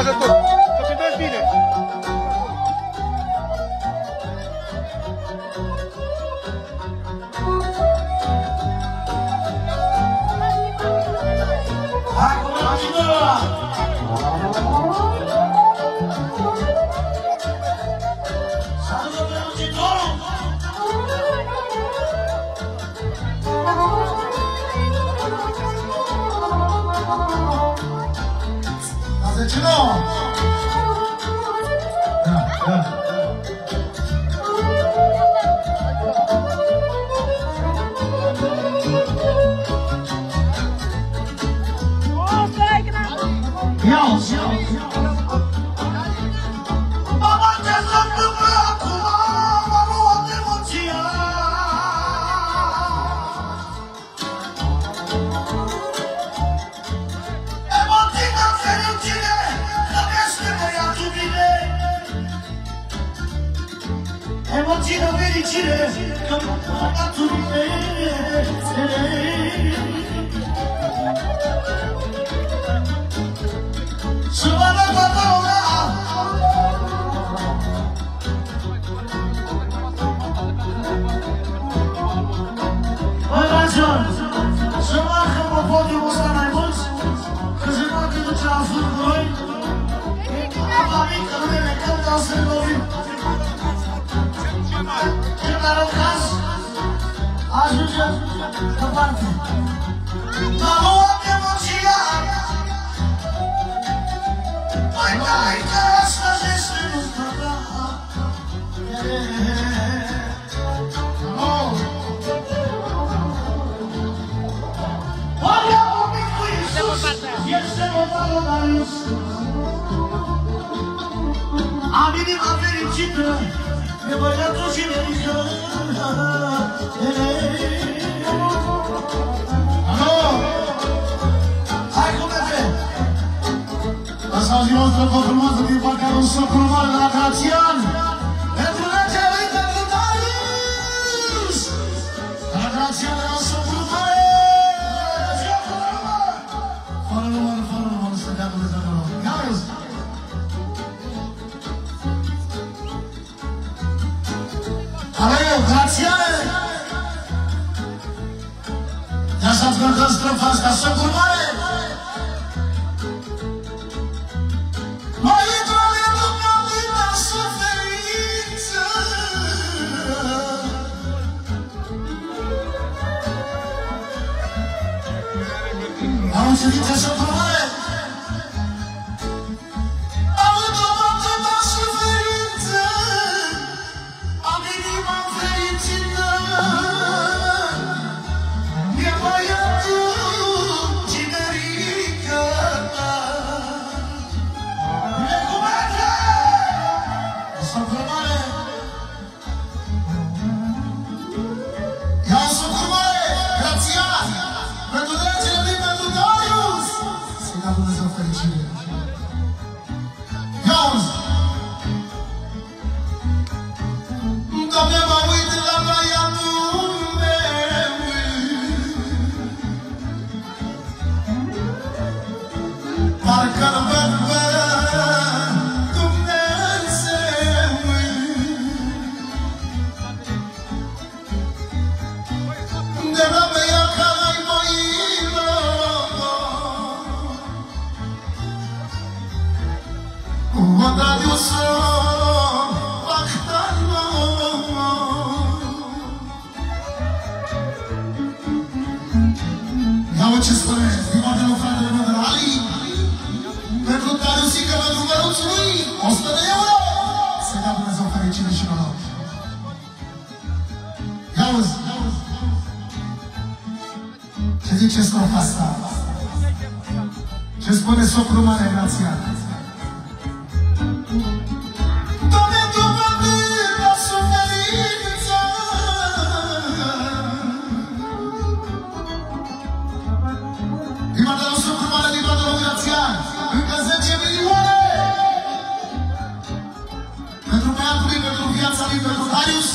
contează tot. Să cântați bine. Hai cu mașină! Salută pe muncitorul! Asta ce nouă? Da. Mama, ce se întâmplă acum? M-a luat emoția. Emoții de fericire, că mi-este băiatul bine. Emoții de fericire, că mi-este băiatul bine. Să vadă toată lumea. Băi, Rajon, să marcă pe podiumul ăsta mai mulți, că se poate duce la fund cu noi. Apa mică, nu ne cântă, o să-i lovim. În care caz, ajungem departe. M-a luat emoția. Mai că astăzi este nunta ta. Oare un mic cu Iisus este modelul la Iisus. Am inima fericită de băiatul și de mică. Alo! Hai cu mete! Asta o zi noastră vă frumoasă din partea lui socru mare de la Grațian. Pentru legea lui pentru Darius. De la Grațian de la socru mare. Fără număr, nu se dea Dumnezeu de nou. Gauzi! Alo, Grațiane! Ia să-ți cântăm strofa asta, socru mare! Am citit așa frumare. Am întâlnit atâta suferință, am inima fericită. E băiatul cinerică ta. E cu mete! Așa frumare. Ia-o să frumare, Grațian! Pentru dragile lui, pentru Darius! Să-i dea Dumnezeu fericire. Ia-uzi! Doamne, mă uit la băiatul meu. Parcă-l văd pe Dumnezeu. De la băiat care-i moilă. Mă Darius Bactană. Ia-o ce spune, stimatele fratele meu de la Ali. Pentru Dariusică, pentru măruțul lui, 100 de euro. Să dea Dumnezeu fericire și noroc. Ia-uzi! Ce zice strofa asta? Ce spune socru mare, Grațian? Doamne, tu mă plâng la suferință. Prima de la socru mare, din partea lui Grațian. Încă 10 milioane. Pentru băiatul lui, pentru viața lui, pentru Darius.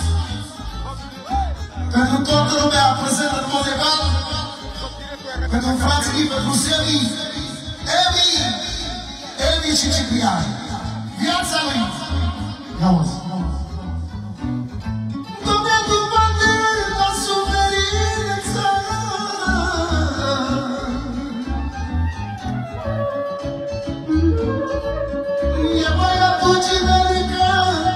Pentru toată lumea prezentă în mod egal. Pentru frații, pentru Semi, Emi, Emi și Ciprian. Viața lui. Ia-uzi. Doamne, tu bate la suferință. E băiatul cinerică.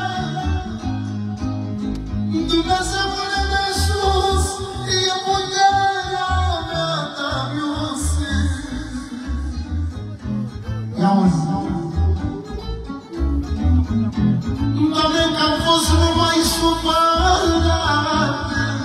Dumnezeu pune de sus. E puterea mea, Dariuse. Ia-uzi. Doamne, că-am fost numai supărat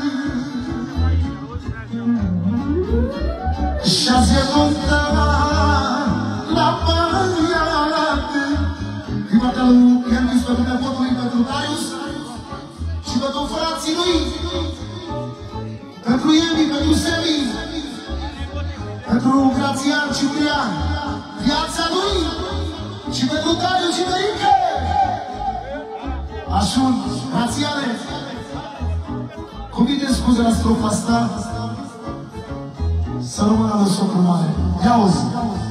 și-azi e montat la păiate. Prima dată i-am zis pentru nepotul lui, pentru Darius și pentru frații lui, pentru Emi, pentru Semi, pentru Grațian Ciprian, viața lui și pentru Darius și Merica. Așun, Grațiane, cu mii de scuze la strofa asta, să rămână la socru mare. Ia-uzi!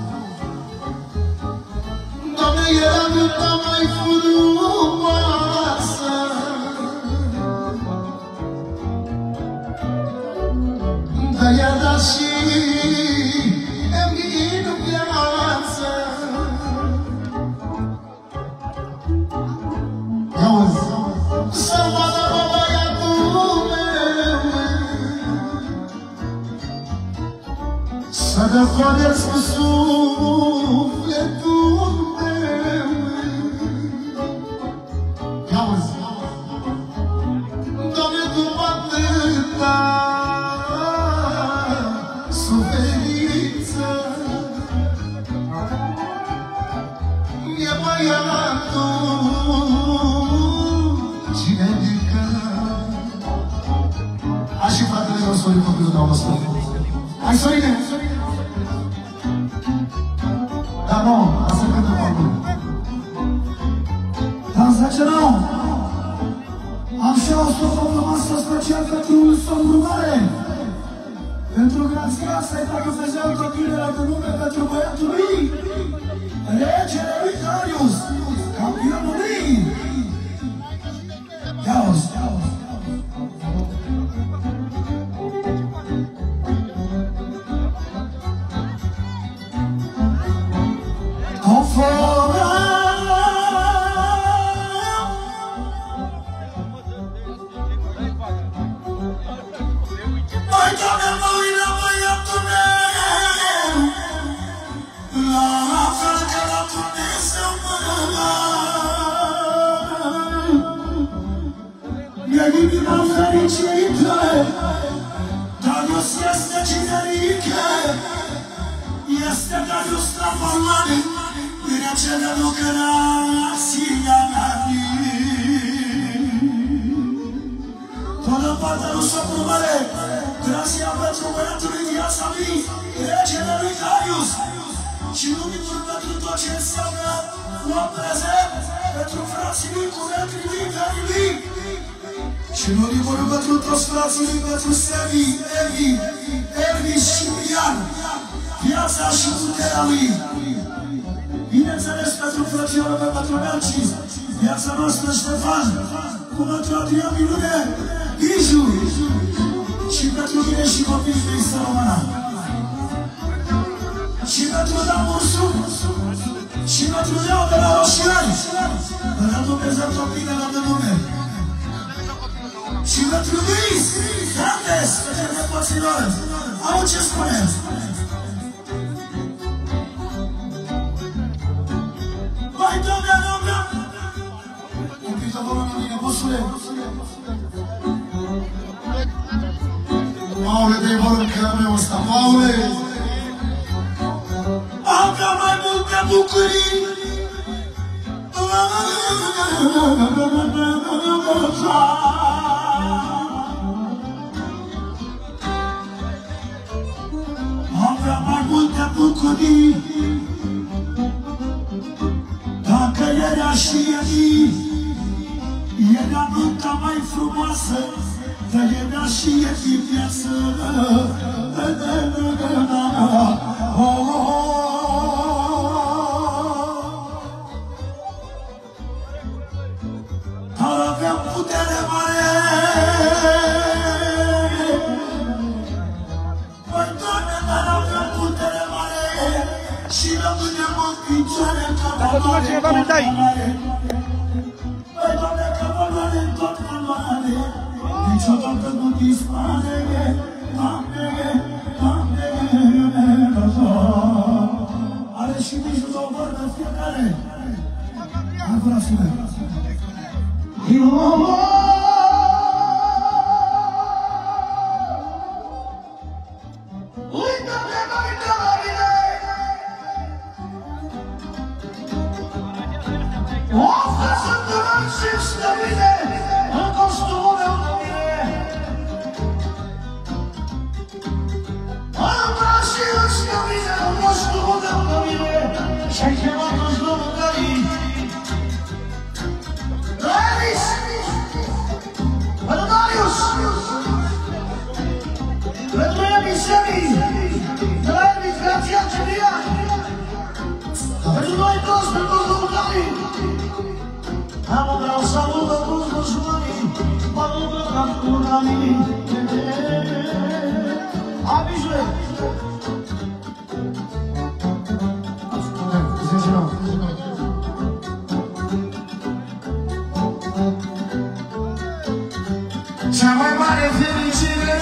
Doamne, era nunta mai frumoasă, dar i-a dat și Emi în viață. Ia-uzi! Să vadă băiatul meu, să dăvădesc cu sufletul meu. Ia-uzi! Doamne, după atâta suferință, e băiatul cinerică. Hai și fratele meu, Sorin, copilul tău, măstor. Hai, Sorine! Dar nu, asta cântă pe acolo. Dansa ce nu! Am și o strofă frumoasă special pentru Songru Mare. Pentru grația asta-i fac Dumnezeu copilele de lume pentru băiatul lui, regele lui Darius, campionul lui. Ia-uzi, ia-uzi. Mai Doamne, mă uit la băiatul meu, la fel ca la Dumnezeu e inima fericită, Darius este cinerică, este Darius transformat în acele lucrația mea. Tot în partea lui Socru Mare, grația pentru băiatul lui, viața lui, regele lui Darius și numitul pentru tot ce înseamnă un prezent pentru frații lui, curetrii lui, verii lui. Și nu nimărul pentru toți frații lui, pentru Semi, Emi și Ciprian, viața și puterea lui. Bineînțeles pentru frățiorul meu, pentru Melci, viața noastră Ștefan, cu pentru Adrian Minune, Iju, și pentru mine și copiii mei să rămână. Și pentru Dan Ursu, și pentru Leo de la Roșiani, de la Dumnezeu copilele de lume. Și pentru Luis, Hernandez, pentru nepoților, au ce spune. Mai Doamne, Doamne! Invită vă la mine, bosule! Paule, dă-i volum că la meu ăsta, Paule! Avea mai multe bucurii! Avea mai multe bucurii, dacă era și Emi, era nunta mai frumoasă, dar era și Emi viață. Și rămânem în picioare ca Dacă tu mergi cineva, mi-l dai. Băi, Doamne, că valoare tot valoare, niciodată nu dispare, Doamne, Doamne, are și mijul o vorbă fiecare. Hai, fraților. Cea mai mare fericire,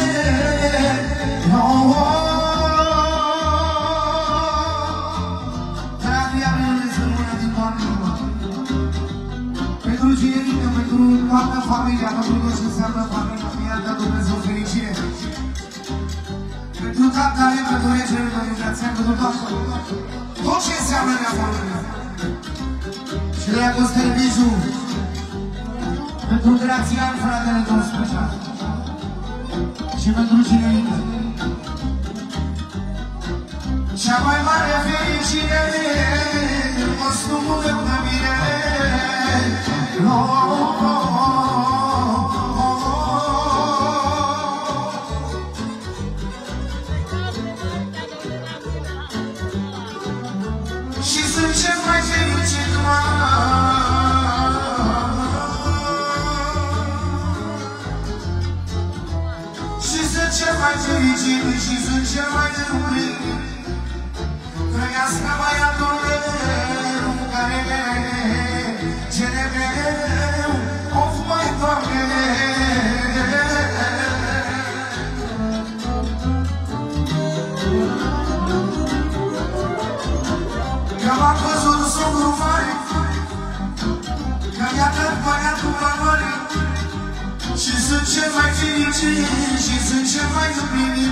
pentru generică, pentru toată familia, pentru tot ce înseamnă familia, mi-a dat Dumnezeu fericire. Pentru tatăle, pentru regele, pentru viața, pentru tot ce înseamnă viața lui. Și de la Costel Biju, pentru Grațian, fratele nostru, și pentru generică. Cea mai mare fericire, costumul meu de mine. Și sunt cel mai fericit, și sunt cel mai fericit, și sunt cel mai iubit. Trăiască băiatul meu, care cere mereu, of mai Doamne. Că m-am văzut socru mare, că mi-a dat băiatul valoare, și sunt cel mai fericit, și sunt cel mai iubit.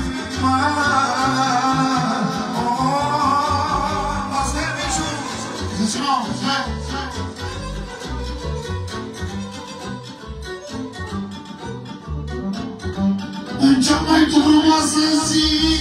În cea mai frumoasă zi